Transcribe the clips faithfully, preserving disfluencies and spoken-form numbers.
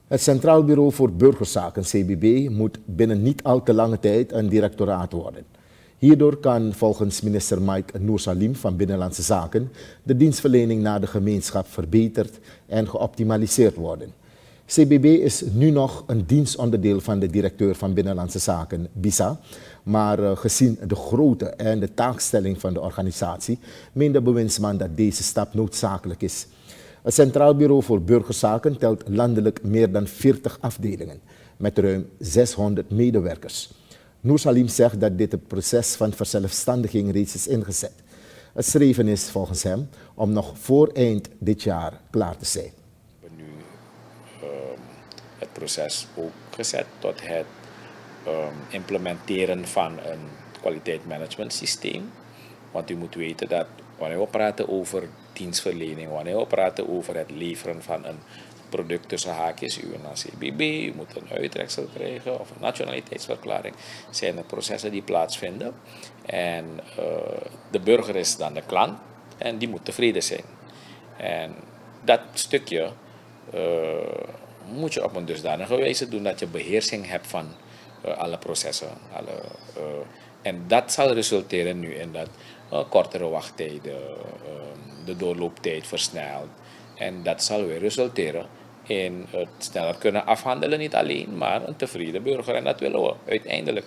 Het Centraal Bureau voor Burgerzaken, C B B, moet binnen niet al te lange tijd een directoraat worden. Hierdoor kan volgens minister Mike Noorsalim van Binnenlandse Zaken de dienstverlening naar de gemeenschap verbeterd en geoptimaliseerd worden. C B B is nu nog een dienstonderdeel van de directeur van Binnenlandse Zaken, BISA, maar uh, gezien de grootte en de taakstelling van de organisatie, meent de bewindsman dat deze stap noodzakelijk is. Het Centraal Bureau voor Burgerzaken telt landelijk meer dan veertig afdelingen, met ruim zeshonderd medewerkers. Noorsalim zegt dat dit het proces van verzelfstandiging reeds is ingezet. Het streven is volgens hem om nog voor eind dit jaar klaar te zijn. We hebben nu um, het proces ook gezet tot het um, implementeren van een kwaliteitsmanagement systeem. Want u moet weten dat wanneer we praten over dienstverlening, wanneer we praten over het leveren van een product tussen haakjes, u naar C B B, u moet een uittreksel krijgen of een nationaliteitsverklaring, zijn er processen die plaatsvinden. En uh, de burger is dan de klant en die moet tevreden zijn. En dat stukje uh, moet je op een dusdanige wijze doen dat je beheersing hebt van uh, alle processen. Alle, uh, en dat zal resulteren nu in dat uh, kortere wachttijden, uh, de doorlooptijd versnelt. En dat zal weer resulteren in het sneller kunnen afhandelen, niet alleen, maar een tevreden burger. En dat willen we uiteindelijk.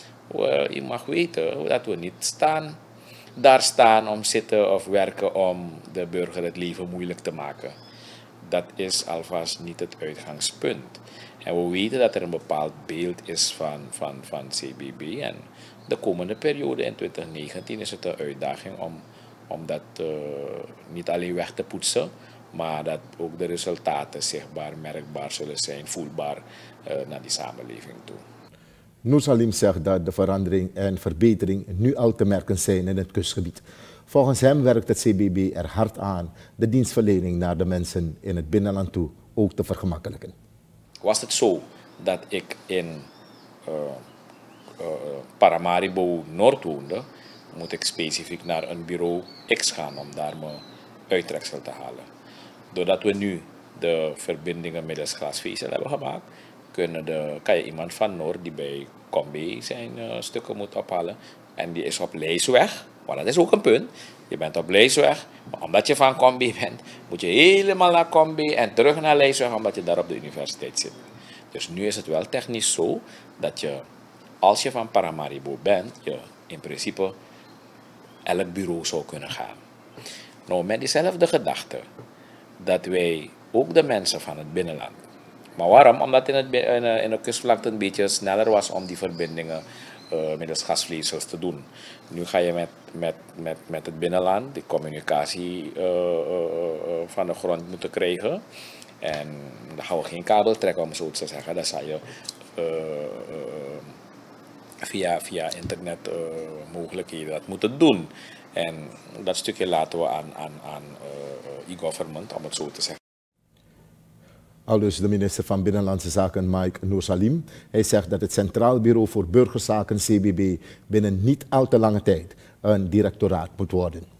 We, je mag weten dat we niet staan, daar staan om zitten of werken om de burger het leven moeilijk te maken. Dat is alvast niet het uitgangspunt. En we weten dat er een bepaald beeld is van, van, van C B B. En de komende periode in twintig negentien is het een uitdaging om, om dat uh, niet alleen weg te poetsen, maar dat ook de resultaten zichtbaar, merkbaar zullen zijn, voelbaar uh, naar die samenleving toe. Noorsalim zegt dat de verandering en verbetering nu al te merken zijn in het kustgebied. Volgens hem werkt het C B B er hard aan de dienstverlening naar de mensen in het binnenland toe ook te vergemakkelijken. Was het zo dat ik in uh, uh, Paramaribo Noord woonde, moet ik specifiek naar een bureau X gaan om daar mijn uittreksel te halen. Doordat we nu de verbindingen middels glasvezel hebben gemaakt, kunnen de, kan je iemand van Noord die bij Combi zijn uh, stukken moet ophalen. En die is op Leesweg, maar dat is ook een punt. Je bent op Leesweg, maar omdat je van Combi bent, moet je helemaal naar Combi en terug naar Leesweg, omdat je daar op de universiteit zit. Dus nu is het wel technisch zo dat je, als je van Paramaribo bent, je in principe elk bureau zou kunnen gaan. Nou, met diezelfde gedachte dat wij ook de mensen van het binnenland. Maar waarom? Omdat in het, in, in de kustvlakte een beetje sneller was om die verbindingen uh, middels gasvezels te doen. Nu ga je met, met, met, met het binnenland die communicatie uh, uh, uh, van de grond moeten krijgen. En dan gaan we geen kabel trekken, om zo te zeggen. Dan zal je uh, uh, via, via internet uh, mogelijkheden dat moeten doen. En dat stukje laten we aan, aan, aan uh, e-government, om het zo te zeggen. Aldus de minister van Binnenlandse Zaken Mike Noorsalim. Hij zegt dat het Centraal Bureau voor Burgerzaken C B B binnen niet al te lange tijd een directoraat moet worden.